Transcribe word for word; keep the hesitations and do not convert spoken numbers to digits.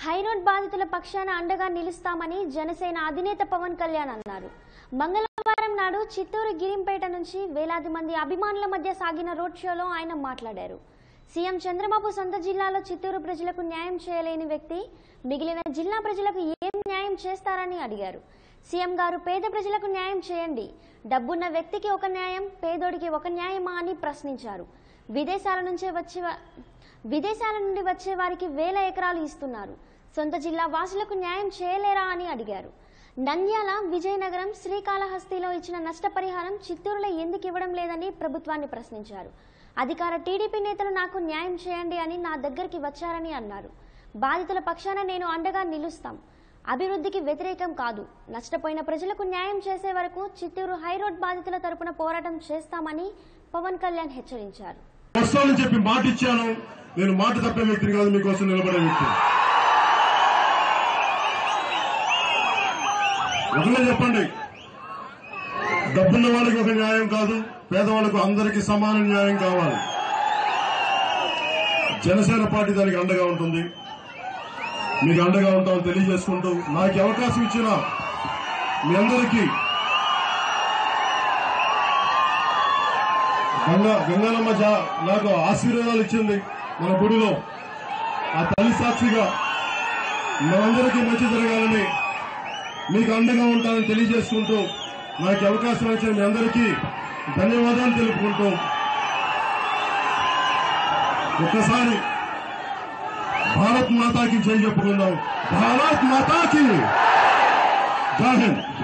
High road బాధితుల పక్షాన అండగా నిలుస్తామని జనసేన అధినేత పవన్ కళ్యాణ్ అన్నారు. మంగళవారం నాడు చిత్తూరు గిరింపేట నుంచి వేలాది మంది అభిమానుల మధ్య సాగిన రోడ్ షోలో ఆయన మాట్లాడారు. సీఎం చంద్రబాబు సొంత జిల్లాలో చిత్తూరు ప్రజలకు న్యాయం చేయలేని వ్యక్తి మిగిలిన జిల్లా ప్రజలకు ఏం న్యాయం చేస్తారని అడిగారు. సీఎం గారు పేద ప్రజలకు న్యాయం చేయండి, డబ్బున్న వ్యక్తికి ఒక న్యాయం, పేదోడికి ఒక న్యాయమా అని ప్రశ్నించారు. విదేశాల నుంచి వచ్చే విదేశాల నుండి వచ్చే వారికి వేల ఎకరాలు ఇస్తున్నారు, సొంత జిల్లా వాసులకు న్యాయం చేయలేరా అని అడిగారు. నంద్యాల, విజయనగరం, శ్రీకాళహస్తిలో ఇచ్చిన నష్టపరిహారం చిత్తూరులో ఎందుకు ఇవ్వడం లేదని ప్రభుత్వాన్ని ప్రశ్నించారు. అధికార టీడీపీ నేతలు నాకు న్యాయం చేయండి అని నా దగ్గరికి వచ్చారని అన్నారు. బాధితుల పక్షాన నేను అండగా నిలుస్తాం, అభివృద్ధికి వ్యతిరేకం కాదు, నష్టపోయిన ప్రజలకు న్యాయం చేసే వరకు చిత్తూరు హైరోడ్ బాధితుల తరపున పోరాటం చేస్తామని పవన్ కళ్యాణ్ హెచ్చరించారు. చెప్పి మాట ఇచ్చాను, నేను మాట తప్పే వ్యక్తిని కాదు, మీకోసం నిలబడే వ్యక్తి. ఒకనే చెప్పండి, డబ్బున్న వాళ్ళకి ఒక న్యాయం కాదు, పేదవాళ్లకు అందరికీ సమాన న్యాయం కావాలి. జనసేన పార్టీ దానికి అండగా ఉంటుంది, మీకు అండగా ఉంటామని తెలియజేసుకుంటూ నాకు అవకాశం ఇచ్చిన మీ అందరికీ గంగా గంగానమ్మ నాకు ఆశీర్వాదాలు ఇచ్చింది మన గుడిలో. ఆ తల్లి సాక్షిగా మనందరికీ మంచి జరగాలని మీకు అండగా ఉంటానని తెలియజేసుకుంటూ నాకు అవకాశం ఇచ్చిన మీ అందరికీ ధన్యవాదాలు తెలుపుకుంటూ ఒక్కసారి భారత్ మాతాకి జై చెప్పుకుందాం. భారత్ మాతాకి జై హింద్.